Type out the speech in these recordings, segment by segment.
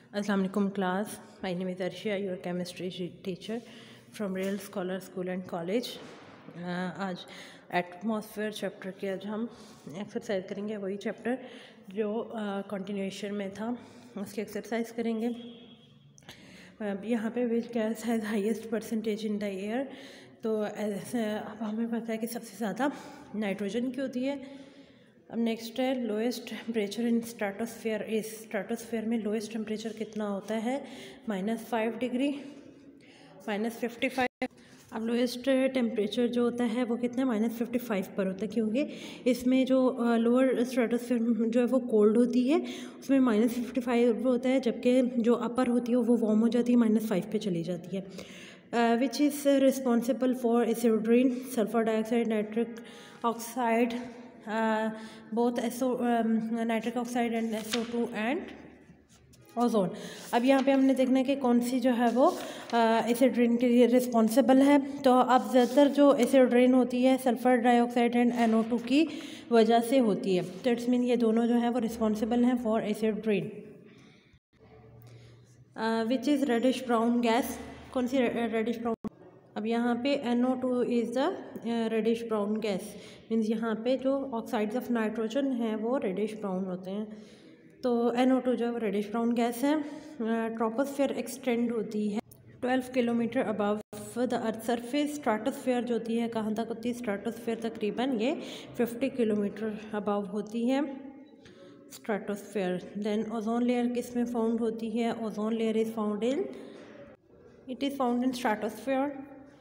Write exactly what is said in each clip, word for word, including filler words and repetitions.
Assalamu alaikum class. My name is Arshia, your chemistry teacher from Real Scholar School and College. uh, आज atmosphere chapter के आज हम exercise करेंगे, वही chapter जो कंटिन्यूएशन uh, में था उसकी एक्सरसाइज करेंगे. uh, यहाँ पे which gas has highest percentage in the air. तो ऐसे अब हमें पता है कि सबसे ज़्यादा नाइट्रोजन की होती है. अब नेक्स्ट है लोएस्ट टेम्परेचर इन स्ट्रेटोस्फेयर इस स्ट्रेटोस्फेयर में लोएस्ट टेम्परेचर कितना होता है? Minus five degree minus fifty five. अब लोएस्ट टेम्परेचर जो होता है वो कितना माइनस फिफ्टी फाइव पर होता है, क्योंकि इसमें जो लोअर स्ट्रेटोस्फेयर जो है वो कोल्ड होती है, उसमें माइनस फिफ्टी फाइव होता है, जबकि जो अपर होती है वो वार्म हो जाती है, माइनस फाइव पे चली जाती है. Which is responsible for acid, sulphur dioxide, nitric oxide, both SO nitric oxide and S O two and ozone. अब यहाँ पे हमने देखना है कि कौन सी जो है वो एसिड रेन के लिए रिस्पॉन्सिबल है. तो अब ज़्यादातर जो एसिड रेन होती है sulphur dioxide and N O two की वजह से होती है. तो इट्स मीन ये दोनों जो है वो रिस्पॉन्सिबल हैं for acid rain. Which is reddish brown gas, कौन सी रेडिश ब्राउन? अब यहाँ पे N O two is the reddish brown gas, means यहाँ पे जो ऑक्साइड्स ऑफ नाइट्रोजन हैं वो रेडिश ब्राउन होते हैं. तो एन ओ टू जो है वो रेडिश ब्राउन गैस है. ट्रोपोस्फेयर एक्सटेंड होती है twelve kilometre above the earth surface. Stratosphere जो होती है कहाँ तक होती है? स्ट्रेटोस्फेयर तकरीबन ये फिफ्टी किलोमीटर अबव होती है स्ट्रेटोस्फेयर. देन ओजोन लेयर किस में फाउंड होती है? Ozone layer is found in it is found in stratosphere.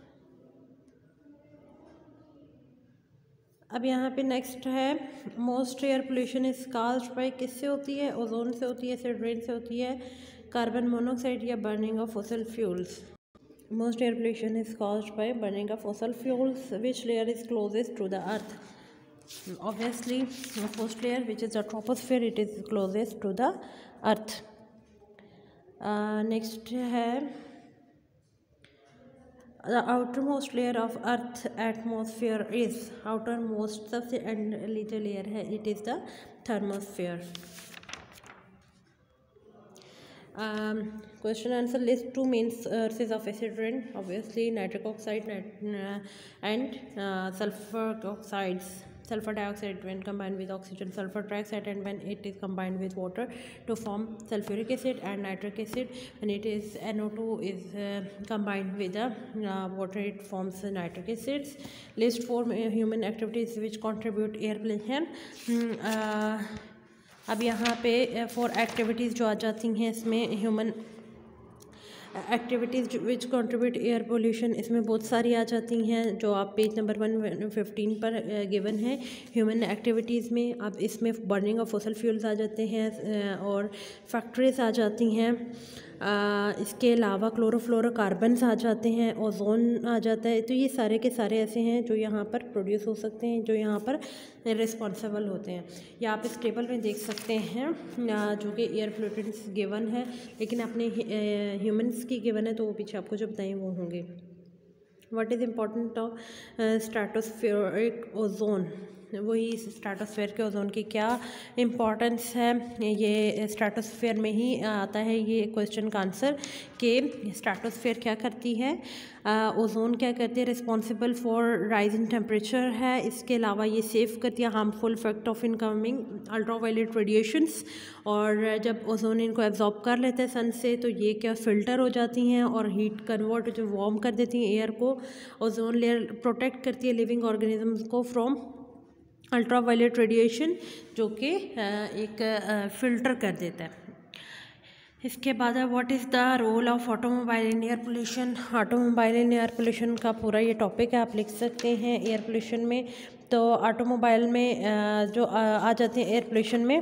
अब यहाँ पे नेक्स्ट है most air pollution is caused by, किससे होती है? ओजोन से होती है, एसिड रेन से होती है, कार्बन मोनोऑक्साइड या burning of fossil fuels. Most air pollution is caused by burning of fossil fuels. Which layer is closest to the earth? Obviously first layer which is the troposphere, it is closest to the earth. Next है the outermost layer of earth atmosphere is, outermost सबसे एंडली जो layer है it is the thermosphere. um, question answer list two main sources of acid rain. Obviously nitric oxide and uh, sulfur oxides. Sulfur dioxide when combined with oxygen, sulfur trioxide, and when it is combined with water to form sulfuric acid, and nitric acid when it is N O two is uh, combined with the uh, water, it forms the nitric acids. List four human activities which contribute air pollution. uh, अब यहाँ पे four activities जो आ जाती हैं इसमें human activities which contribute air pollution, इसमें बहुत सारी आ जाती हैं जो आप पेज नंबर वन फिफ्टीन पर गिवन है. ह्यूमन एक्टिविटीज़ में अब इसमें बर्निंग ऑफ फॉसिल फ्यूल्स आ जाते हैं और फैक्ट्रीज आ जाती हैं. आ, इसके अलावा क्लोरोफ्लोरोकार्बन्स आ जाते हैं, ओजोन आ जाता है. तो ये सारे के सारे ऐसे हैं जो यहाँ पर प्रोड्यूस हो सकते हैं, जो यहाँ पर रिस्पॉन्सिबल होते हैं. या आप इस टेबल में देख सकते हैं जो कि एयर पोल्यूटेंट्स गिवन है, लेकिन अपने ह्यूमन्स की गिवन है तो वो पीछे आपको जो बताएं वो होंगे. What is important of stratospheric ozone, वही स्ट्रेटोस्फेयर के ओजोन की क्या इम्पोर्टेंस है, ये स्ट्रेटोस्फेयर में ही आता है ये क्वेश्चन का आंसर कि स्ट्रेटोस्फेयर क्या करती है, ओजोन क्या करती है, responsible for rise in temperature है. इसके अलावा ये सेव करती है harmful effect of incoming ultraviolet radiations, और जब ओजोन इनको एब्जॉर्ब कर लेते हैं सन से तो ये क्या फिल्टर हो जाती हैं और हीट कन्वर्ट जो वार्म कर देती हैं एयर को. ओजोन लेयर प्रोटेक्ट करती है लिविंग ऑर्गेनिजम्स को फ्रॉम अल्ट्रावायलेट रेडिएशन, जो कि एक फ़िल्टर कर देता है. इसके बाद है what is the role of automobile in air pollution. Automobile in air pollution का पूरा ये टॉपिक है, आप लिख सकते हैं एयर पोल्यूशन में. तो ऑटोमोबाइल में जो आ जाते हैं एयर पोल्यूशन में,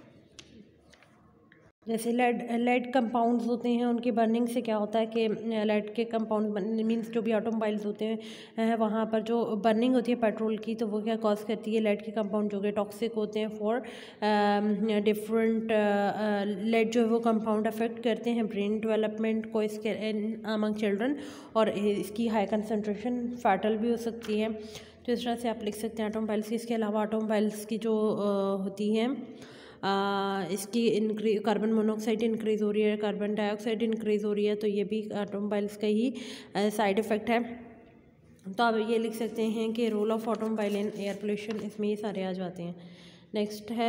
जैसे लेड लेड कंपाउंड्स होते हैं, उनकी बर्निंग से क्या होता है कि लेड के कंपाउंड मींस जो भी ऑटोमोबाइल्स होते हैं वहाँ पर जो बर्निंग होती है पेट्रोल की, तो वो क्या कॉज करती है? लेड के कंपाउंड जो कि टॉक्सिक होते हैं फॉर डिफरेंट लेड जो है वो कंपाउंड अफेक्ट करते हैं ब्रेन डेवलपमेंट को इसके अमंग चिल्ड्रन, और इसकी हाई कंसनट्रेशन फैटल भी हो सकती है. तो इस तरह से आप लिख सकते हैं ऑटोमोबाइल्स की. इसके अलावा ऑटोमोबाइल्स की जो होती हैं इसकी इंक्री कार्बन मोनोऑक्साइड इंक्रीज़ हो रही है, कार्बन डाइऑक्साइड इंक्रीज़ हो रही है, तो ये भी ऑटोमोबाइल्स का ही साइड इफ़ेक्ट है। तो आप ये लिख सकते हैं कि role of automobile in air pollution, इसमें ये सारे आ जाते हैं। नेक्स्ट है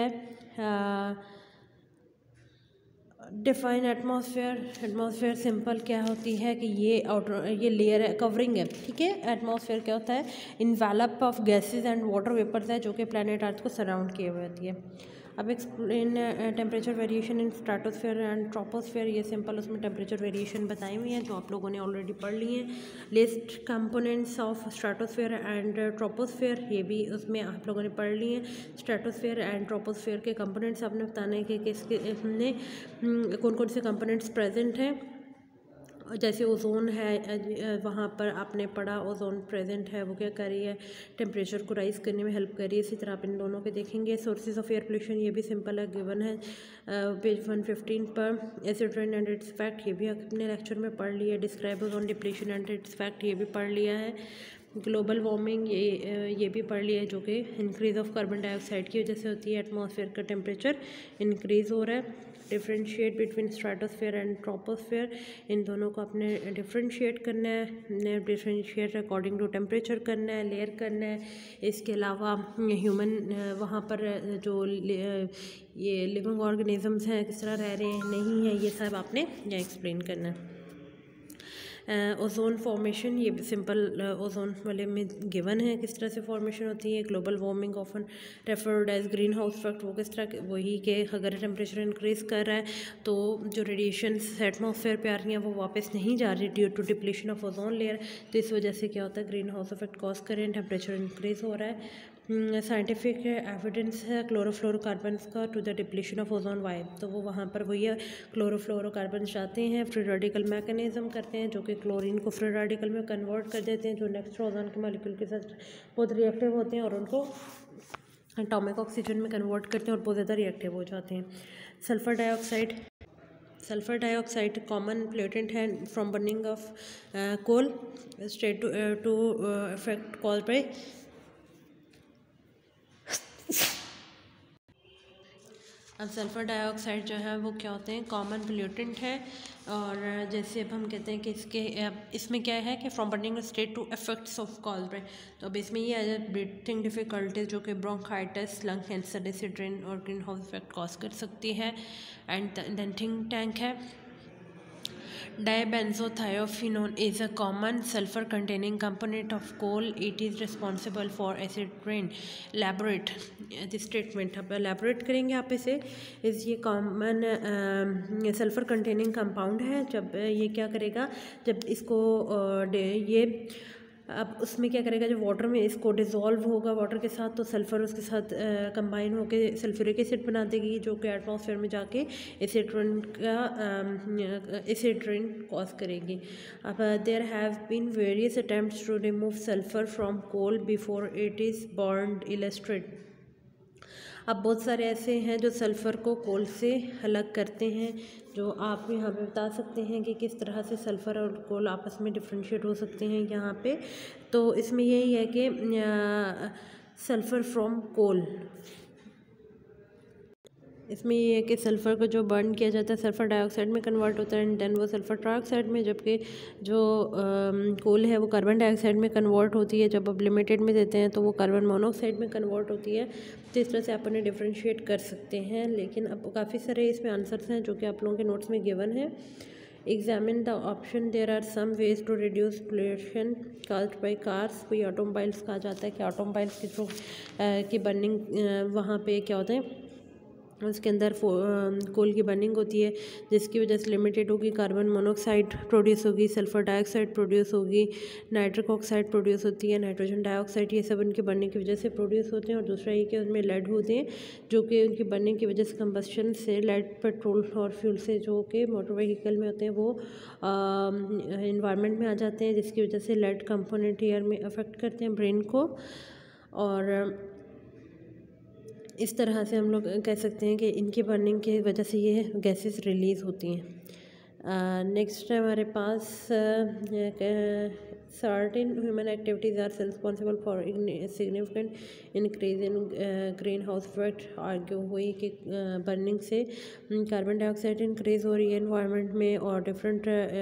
डिफाइन एटमॉस्फेयर। एटमॉस्फेयर सिंपल क्या होती है कि ये आउटर ये लेयर है, कवरिंग है, ठीक है। एटमॉस्फेयर क्या होता है, envelope of gases and water vapours है जो कि प्लैनेट अर्थ को सराउंड किए हुए होती है। अब explain temperature variation in stratosphere and troposphere, ये सिंपल उसमें टेम्परेचर वेरिएशन बताई हुई है जो आप लोगों ने ऑलरेडी पढ़ ली है। List components of stratosphere and troposphere, ये भी उसमें आप लोगों ने पढ़ ली है। स्ट्रेटोस्फेयर एंड ट्रोपोस्फेयर के कंपोनेंट्स आपने बताने के किसके इसमें कौन कौन से कंपोनेंट्स प्रेजेंट हैं। जैसे ओजोन है, वहाँ पर आपने पढ़ा ओजोन प्रेजेंट है, वो क्या कर रही है, टेम्परेचर को राइज़ करने में हेल्प कर रही है। इसी तरह आप इन दोनों के देखेंगे। सोर्सेज ऑफ एयर पोल्यूशन, ये भी सिंपल है, गिवन है पेज वन फिफ्टीन पर। Acid rain and its effect, ये भी अपने लेक्चर में पढ़ लिया। Describe ozone depletion and its effect, ये भी पढ़ लिया है। ग्लोबल वार्मिंग, ये ये भी पढ़ लिया है जो कि इंक्रीज़ ऑफ कार्बन डाइऑक्साइड की वजह से होती है। एटमॉस्फेयर का टेम्परेचर इंक्रीज़ हो रहा है। Differentiate between stratosphere and troposphere, इन दोनों को अपने डिफ्रेंशिएट करना है। डिफ्रेंशिएट अकॉर्डिंग टू टेम्परेचर करना है, लेयर करना है। इसके अलावा ह्यूमन वहाँ पर जो ये लिविंग ऑर्गेनिजम्स हैं किस तरह रह रहे हैं, नहीं है, ये सब आपने यहाँ एक्सप्लेन करना है। ओजोन फॉर्मेशन, ये भी सिंपल ओजोन वाले में गिवन है किस तरह से फॉर्मेशन होती है। Global warming often referred as greenhouse effect, वो किस तरह, वही के अगर टेम्परेचर इंक्रीज़ कर रहा है तो जो रेडिएशंस एटमॉस्फेयर पे आ रही हैं वो वापस नहीं जा रही due to depletion of ozone layer. तो इस वजह से क्या होता है, ग्रीन हाउस इफेक्ट कॉज करें, टेम्परेचर इंक्रीज़ हो रहा है। साइंटिफिक एविडेंस है क्लोरोफ्लोरोकार्बन्स का to the depletion of ozone vibe, तो वो वहाँ पर वही क्लोरोफ्लोरोकार्बन जाते हैं, फ्री रेडिकल मैकेनिज्म करते हैं जो कि क्लोरीन को फ्री रेडिकल में कन्वर्ट कर देते हैं जो नेक्स्ट ओजोन के मॉलिक्यूल के साथ बहुत रिएक्टिव होते हैं और उनको एटॉमिक ऑक्सीजन में कन्वर्ट करते हैं और बहुत ज़्यादा रिएक्टिव हो जाते हैं। Sulphur dioxide, sulphur dioxide common pollutant है from burning of coal state to effect cause by अब सल्फ़र डाइऑक्साइड जो है वो क्या होते हैं, कॉमन पोल्यूटेंट है। और जैसे अब हम कहते हैं कि इसके इसमें क्या है कि from burning state to effects of coal, तो अब इसमें ये आ जाए ब्रीथिंग डिफ़िकल्टीज जो कि ब्रोंकाइटिस, लंग कैंसर, एसिड और ग्रीन हाउस इफेक्ट कॉज कर सकती है। एंड देन थिंक टैंक है। Dibenzothiophene is a common sulfur-containing component of coal. It is responsible for acid rain. Elaborate this statement. अब elaborate करेंगे आप इसे। इस ये common सल्फर कंटेनिंग कंपाउंड है। जब ये क्या करेगा, जब इसको ये अब उसमें क्या करेगा, जब वाटर में इसको डिज़ोल्व होगा वाटर के साथ तो सल्फ़र उसके साथ कंबाइन होकर सल्फ्यूरिक एसिड बना देगी जो कि एटमॉस्फेयर में जाके एसिड रेन का एसिड रेन कॉज करेगी। अब there have been various attempts to remove sulphur from coal before it is burned. Illustrate, अब बहुत सारे ऐसे हैं जो सल्फ़र को कोल से अलग करते हैं, जो आप यहाँ पे बता सकते हैं कि किस तरह से सल्फ़र और कोल आपस में डिफ्रेंशिएट हो सकते हैं यहाँ पे। तो इसमें यही है कि सल्फ़र फ्रॉम कोल, इसमें ये है कि सल्फ़र को जो बर्न किया जाता है सल्फ़र डाइऑक्साइड में कन्वर्ट होता है एंड देन वो सल्फ़र ट्राइऑक्साइड में, जबकि जो कोल है वो कार्बन डाइऑक्साइड में कन्वर्ट होती है। जब आप लिमिटेड में देते हैं तो वो कार्बन मोनोऑक्साइड में कन्वर्ट होती है। तो इस तरह से आप उन्हें डिफ्रेंशिएट कर सकते हैं। लेकिन अब काफ़ी सारे इसमें आंसर्स हैं जो कि आप लोगों के नोट्स में गिवन है। Examine the option, there are some ways to reduce pollution caused by cars. कोई ऑटोमोबाइल्स कहा जाता है कि ऑटोमोबाइल्स की जो की बर्निंग वहाँ पे क्या होता है, उसके अंदर कोल की बर्निंग होती है जिसकी वजह से लिमिटेड होगी, कार्बन मोनोऑक्साइड प्रोड्यूस होगी, सल्फ़र डाइऑक्साइड प्रोड्यूस होगी, नाइट्रिक ऑक्साइड प्रोड्यूस होती है, नाइट्रोजन डाइऑक्साइड, ये सब उनकी बर्निंग की वजह से प्रोड्यूस होते हैं। और दूसरा ये कि उनमें लेड होते हैं जो कि उनकी बर्निंग की वजह से कंबस्शन से लेड पेट्रोल और फ्यूल से जो कि मोटर व्हीकल में होते हैं वो इन्वायरमेंट में आ जाते हैं, जिसकी वजह से लेड कंपोनेंट एयर में अफेक्ट करते हैं ब्रेन को। और इस तरह से हम लोग कह सकते हैं कि इनकी बर्निंग की वजह से ये गैसेस रिलीज़ होती हैं। नेक्स्ट है हमारे पास certain human activities are responsible for significant increase in greenhouse effect. Argue हुई कि बर्निंग से कार्बन डाइऑक्साइड इंक्रीज हो रही है इन्वायरमेंट में और डिफरेंट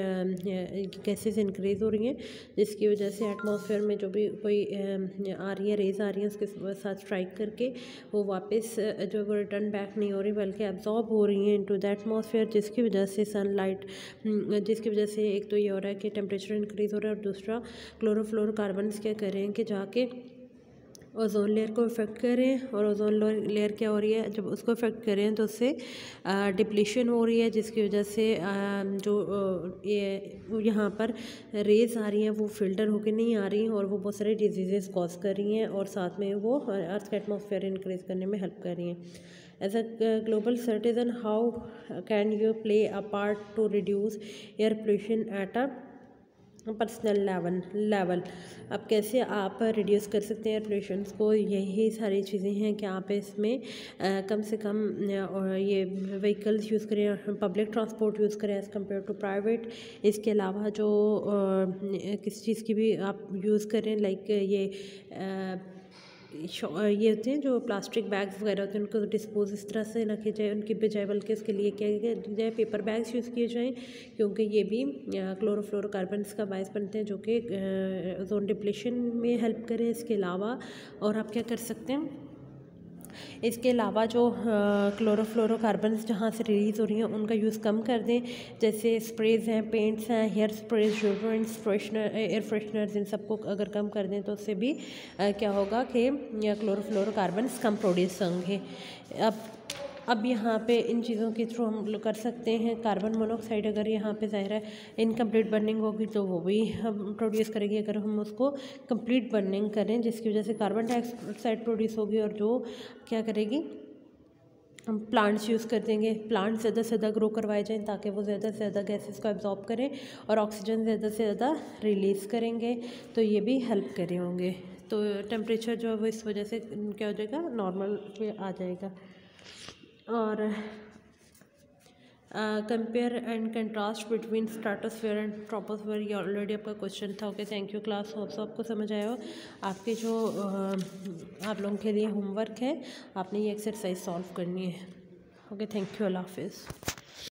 गैसेस इंक्रीज हो रही हैं, जिसकी वजह से एटमॉस्फेयर में जो भी कोई आ रही है रेज आ रही है उसके साथ स्ट्राइक करके वो वापस जो वो रिटर्न बैक नहीं हो रही बल्कि एब्जॉर्ब हो रही हैं इनटू द एटमॉस्फेयर, जिसकी वजह से सनलाइट जिसकी वजह से एक तो ये हो रहा है कि टेम्परेचर इंक्रीज़ हो रहा है और दूसरा क्लोरोफ्लोरोकार्बन्स क्या कर रहे हैं कि जाके ओजोन लेयर को इफ़ेक्ट करें और ओजोन लेयर क्या हो रही है जब उसको इफ़ेक्ट करें तो उससे डिप्लीशन हो रही है, जिसकी वजह से जो ये यहाँ पर रेज आ रही हैं वो फिल्टर होके नहीं आ रही और वो बहुत सारे डिजीज़ कॉज कर रही हैं और साथ में वो अर्थ का एटमॉस्फेयर इंक्रीज करने में हेल्प कर रही हैं। As a global citizen, how can you play a part to reduce air pollution at a personal level level अब कैसे आप रिड्यूस कर सकते हैं एयर पोल्यूशन को? यही सारी चीज़ें हैं कि आप इसमें आ, कम से कम आ, ये व्हीकल्स यूज़ करें, पब्लिक ट्रांसपोर्ट यूज़ करें एज़ कम्पेयर टू प्राइवेट। इसके अलावा जो आ, किसी चीज़ की भी आप यूज़ करें लाइक ये आ, ये होते हैं जो प्लास्टिक बैग्स वगैरह होते हैं उनको डिस्पोज इस तरह से ना किया जाए, उनकी बजाय बल्कि उसके लिए क्या किया जाए पेपर बैग्स यूज़ किए जाएँ, क्योंकि ये भी क्लोरोफ्लोरोकार्बन्स का बायस बनते हैं जो कि ओजोन डिप्लीशन में हेल्प करें। इसके अलावा और आप क्या कर सकते हैं, इसके अलावा जो क्लोरोफ्लोरोकार्बन्स जहाँ से रिलीज़ हो रही हैं उनका यूज़ कम कर दें, जैसे स्प्रेज हैं, पेंट्स हैं, hair sprays, deodorants, freshener, air fresheners, इन सबको अगर कम कर दें तो उससे भी आ, क्या होगा कि क्लोरोफ्लोरोकार्बन्स कम प्रोड्यूस होंगे। अब अब यहाँ पे इन चीज़ों के थ्रू हम लोग कर सकते हैं। कार्बन मोनोऑक्साइड अगर यहाँ पे ज़ाहिर है इनकम्प्लीट बर्निंग होगी तो वो भी हम प्रोड्यूस करेगी अगर हम उसको कंप्लीट बर्निंग करें, जिसकी वजह से कार्बन डाइऑक्साइड प्रोड्यूस होगी और जो क्या करेगी हम प्लांट्स यूज़ कर देंगे, प्लांट ज़्यादा से ज़्यादा ग्रो करवाए जाएँ ताकि वो ज़्यादा से ज़्यादा गैसेस को एब्जॉर्ब करें और ऑक्सीजन ज़्यादा से ज़्यादा रिलीज़ करेंगे, तो ये भी हेल्प करे होंगे। तो टेम्परेचर जो है वो इस वजह से क्या हो जाएगा, नॉर्मल पे आ जाएगा। और compare and contrast between stratosphere and troposphere, ये ऑलरेडी आपका क्वेश्चन था। Okay, thank you class, hope so आपको समझ आया हो। आपके जो uh, आप लोगों के लिए होमवर्क है, आपने ये एक्सरसाइज सॉल्व करनी है। ओके, थैंक यू, अल्लाह हाफिज़।